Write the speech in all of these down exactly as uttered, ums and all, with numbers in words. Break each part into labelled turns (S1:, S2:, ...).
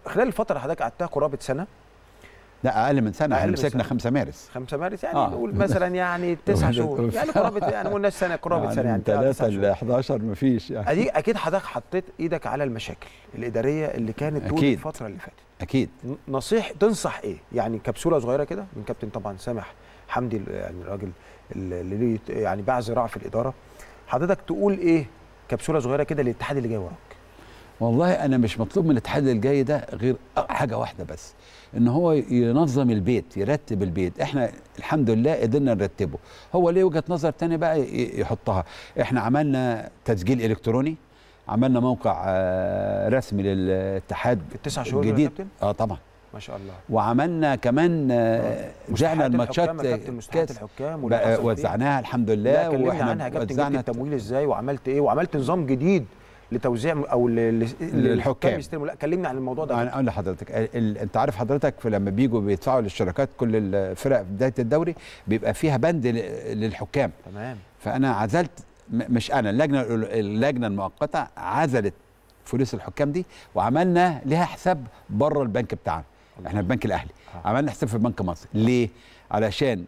S1: خلال الفتره اللي حضرتك قعدتها قرابه سنه.
S2: لا اقل من سنه، احنا مسكنا خمسة مارس.
S1: خمسة مارس يعني آه. نقول مثلا يعني تسع شهور يعني قرابه، يعني ما قلناش سنه، قرابه
S2: يعني
S1: سنه يعني
S2: ثلاثة ل حداشر مفيش يعني.
S1: ادي اكيد حضرتك حطيت ايدك على المشاكل الاداريه اللي كانت طول الفتره اللي فاتت.
S2: اكيد.
S1: نصيح تنصح ايه؟ يعني كبسوله صغيره كده من كابتن طبعا سامح حمدي، يعني الراجل اللي ليه يعني باع ذراع في الاداره، حضرتك تقول ايه كبسوله صغيره كده للاتحاد اللي جاي وراك؟
S2: والله انا مش مطلوب من الاتحاد اللي جاي ده غير حاجه واحده بس، ان هو ينظم البيت، يرتب البيت. احنا الحمد لله قدرنا نرتبه، هو ليه وجهه نظر تاني بقى يحطها. احنا عملنا تسجيل الكتروني، عملنا موقع رسمي للاتحاد
S1: في التسع شهور
S2: جديد. اه طبعا
S1: ما شاء الله.
S2: وعملنا كمان ذعنا الماتشات
S1: مستحقات الحكام
S2: وزعناها الحمد لله.
S1: كلمنا عنها كابتن، جبت التمويل ازاي وعملت ايه، وعملت نظام جديد لتوزيع او للحكام يستلموا. لا كلمنا عن الموضوع ده.
S2: انا اقول لحضرتك، انت عارف حضرتك لما بيجوا بيدفعوا للشركات كل الفرق في بدايه الدوري بيبقى فيها بند للحكام.
S1: تمام.
S2: فانا عزلت، مش انا، اللجنه اللجنه المؤقته عزلت فلوس الحكام دي وعملنا لها حساب بره البنك بتاعنا. احنا البنك الاهلي آه. عملنا حساب في بنك مصر. ليه؟ علشان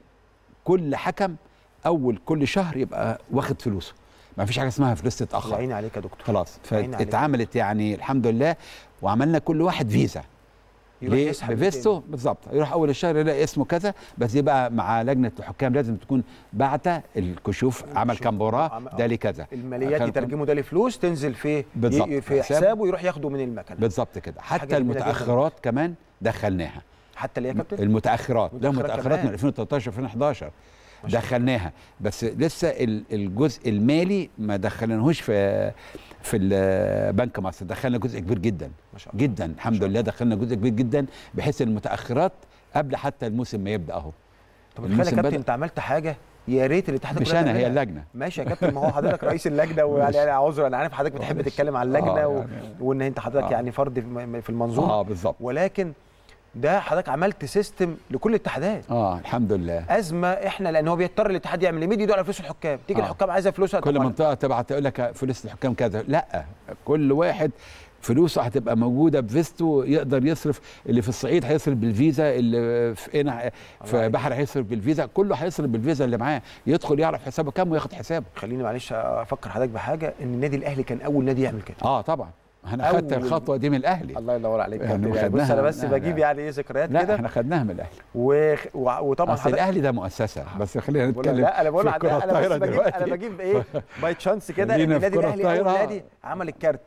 S2: كل حكم اول كل شهر يبقى واخد فلوسه، ما فيش حاجه اسمها فلوس تتاخر.
S1: عيني عليك يا دكتور.
S2: خلاص فاتعملت يعني الحمد لله، وعملنا كل واحد فيزا. ليه؟ بفيزته بالظبط، يروح اول الشهر يلاقي اسمه كذا، بس دي بقى مع لجنه الحكام لازم تكون باعته الكشوف، عمل كام مباراه ده ليه كذا،
S1: الماليات يترجموا ده لفلوس تنزل في
S2: بالظبط
S1: في حسابه ويروح ياخده من المكنه.
S2: بالظبط كده. حتى المتاخرات كمان دخلناها.
S1: حتى اللي هي كابتن
S2: المتاخرات، لا متاخرات من ألفين وتلتاشر ألفين وحداشر دخلناها، بس لسه الجزء المالي ما دخلناهوش في في بنك مصر. دخلنا جزء كبير جدا ما شاء الله. جدا الحمد لله، دخلنا جزء كبير جدا بحيث المتاخرات قبل حتى الموسم ما يبدا اهو.
S1: طب تخيل يا كابتن انت عملت حاجه يا ريت الاتحاد
S2: مش انا، هي اللجنه.
S1: ماشي يا كابتن، ما هو حضرتك رئيس اللجنه، ويعني عذر انا عارف حضرتك بتحب تتكلم عن اللجنه آه يعني وان انت حضرتك آه يعني فرد في المنظومه.
S2: اه بالظبط.
S1: ولكن ده حضرتك عملت سيستم لكل الاتحادات.
S2: اه الحمد لله.
S1: ازمه احنا، لان هو بيضطر الاتحاد يعمل يمد ايده على فلوس الحكام، تيجي آه. الحكام عايزه فلوسها،
S2: كل منطقه تبعت تقول لك فلوس الحكام كذا. لا، كل واحد فلوسه هتبقى موجوده بفيزته، يقدر يصرف. اللي في الصعيد هيصرف بالفيزا، اللي في هنا في بحر هيصرف بالفيزا، كله هيصرف بالفيزا اللي معاه، يدخل يعرف حسابه كام وياخد حسابه.
S1: خليني معلش افكر حضرتك بحاجه، ان النادي الاهلي كان اول نادي يعمل كده.
S2: اه طبعا انا خدت الخطوه دي من الاهلي.
S1: الله ينور عليك يعني. يعني بص انا بس بجيب يعني ايه ذكريات كده.
S2: لا احنا خدناها من الاهلي.
S1: و... وطبعا
S2: اصل الاهلي ده مؤسسه، بس خلينا نتكلم.
S1: لا انا بقول انا بس بجيب انا بجيب ايه باي تشانس كده، ان النادي الاهلي اول نادي عمل الكارت.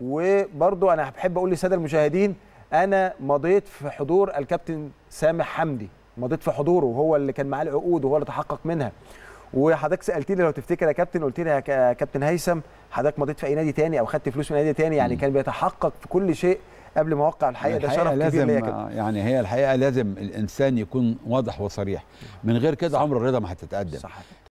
S1: وبرضو انا بحب اقول للساده المشاهدين، انا مضيت في حضور الكابتن سامح حمدي، مضيت في حضوره وهو اللي كان معاه العقود وهو اللي تحقق منها. وحضرتك سالتني لو تفتكر يا كابتن، قلت لي يا كابتن هيثم حضرتك مضيت في اي نادي تاني او خدت فلوس من نادي تاني؟ يعني كان بيتحقق في كل شيء قبل ما اوقع. الحقيقه ده شرف كبير ليا كده.
S2: يعني هي الحقيقه لازم الانسان يكون واضح وصريح، من غير كده عمر الرضا ما هتتقدم. صح.